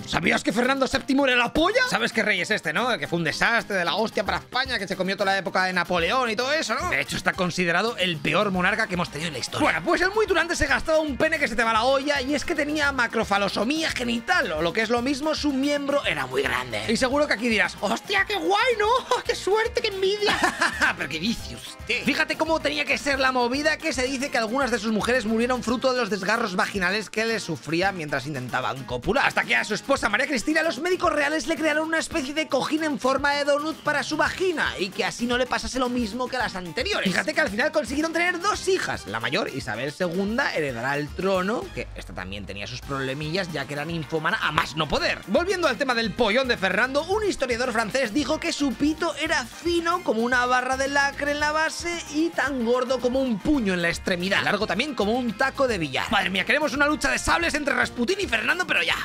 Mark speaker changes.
Speaker 1: ¿Sabías que Fernando VII era la polla? ¿Sabes qué rey es este, no? El que fue un desastre de la hostia para España, que se comió toda la época de Napoleón y todo eso, ¿no? De hecho, está considerado el peor monarca que hemos tenido en la historia. Bueno, pues el muy durante se gastaba un pene que se te va la olla, y es que tenía macrofalosomía genital, o lo que es lo mismo, su miembro era muy grande. Y seguro que aquí dirás, ¡hostia, qué guay, ¿no? ¡Qué suerte, qué envidia! ¿Pero qué dice usted? Fíjate cómo tenía que ser la movida, que se dice que algunas de sus mujeres murieron fruto de los desgarros vaginales que le sufría mientras intentaban copular. Hasta que a su esposa María Cristina los médicos reales le crearon una especie de cojín en forma de donut para su vagina, y que así no le pasase lo mismo que a las anteriores. Fíjate que al final consiguieron tener 2 hijas. La mayor, Isabel II, heredará el trono, que esta también tenía sus problemillas, ya que era ninfómana a más no poder. Volviendo al tema del pollón de Fernando, un historiador francés dijo que su pito era fino como una barra de lacre en la base y tan gordo como un puño en la extremidad, largo también como un taco de billar. Madre mía, queremos una lucha de sables entre Rasputín y Fernando, pero ya.